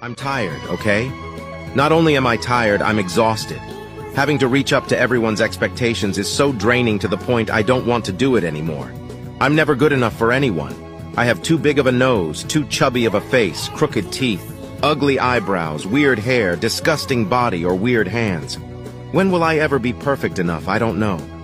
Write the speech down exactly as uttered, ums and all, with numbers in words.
I'm tired, okay? Not only am I tired, I'm exhausted. Having to reach up to everyone's expectations is so draining to the point I don't want to do it anymore. I'm never good enough for anyone. I have too big of a nose, too chubby of a face, crooked teeth, ugly eyebrows, weird hair, disgusting body, or weird hands. When will I ever be perfect enough? I don't know.